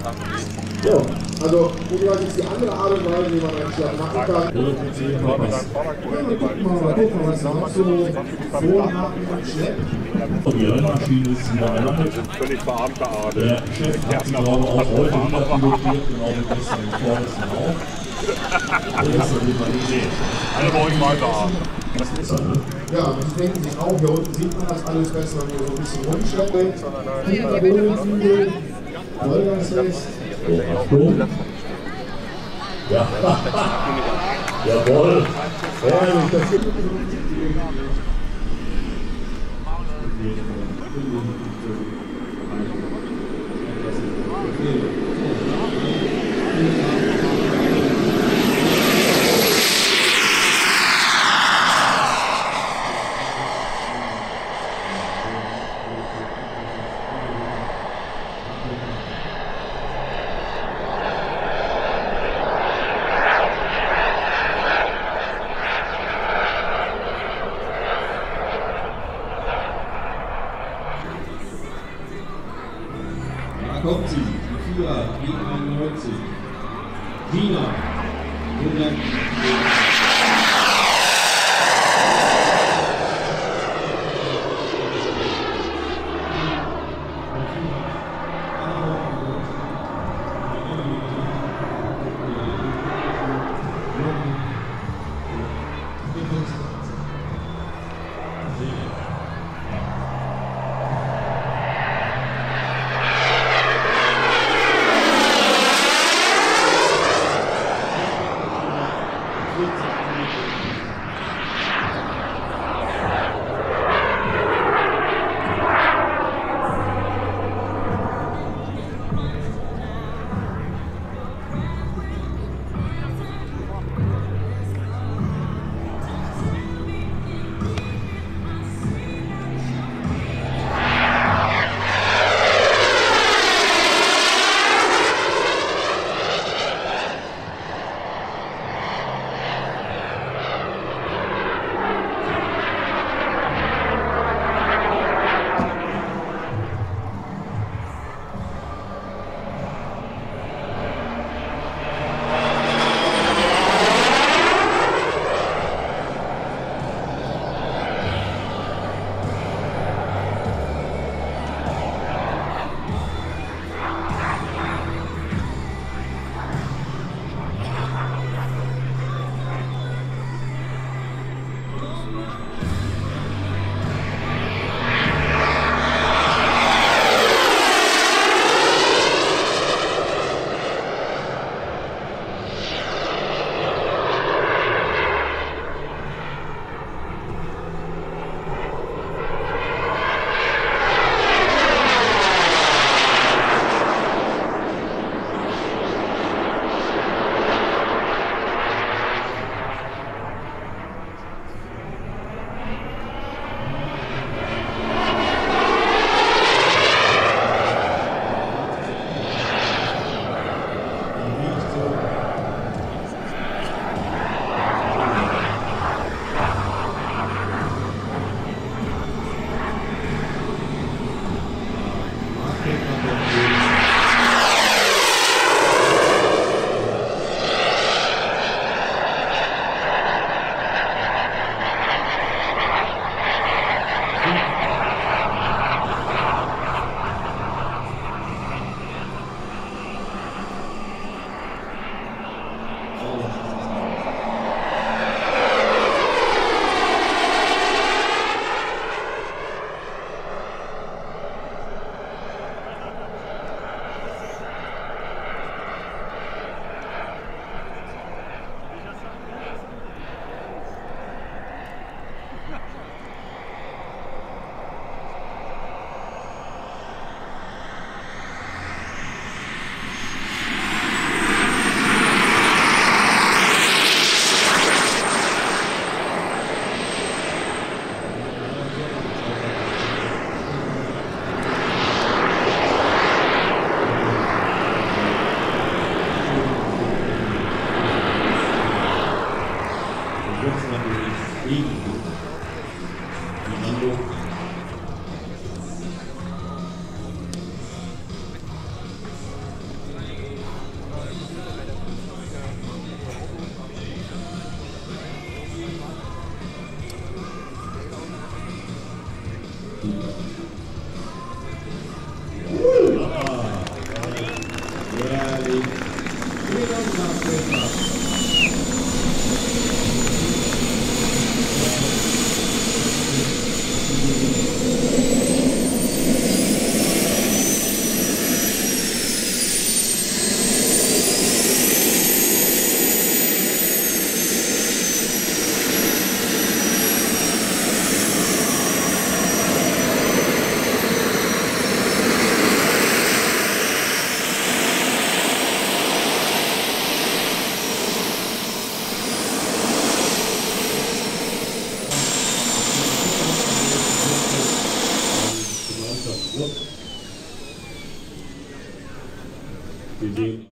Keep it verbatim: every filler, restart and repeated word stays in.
Ja, also jeweils ist die andere Art und Weise, wie man einen Schlag machen kann. Ja, guck mal, mal gucken, was noch so Vorhaben und Schlepp. Die Rennmaschine ist wieder erlandet. Völlig verarmte Art. Der Chef hat sie, glaube ich, auch heute wieder pilotiert, genau wie gestern im vorletzten auch. Das ist auf jeden Fall die Idee. Alle wollen weiterarmen. Das ist er, ne? Ja, die denken sich auch, hier unten sieht man das alles besser, wenn wir so ein bisschen rumschleppen. Hinterbodenflügel, Vollgasfest. So, Achtung. Ja. Jawohl. Herrlich, das gibt Da kommt sie, die Vierer, G einundneunzig. Gina, hundert. Thank you. Wir sehen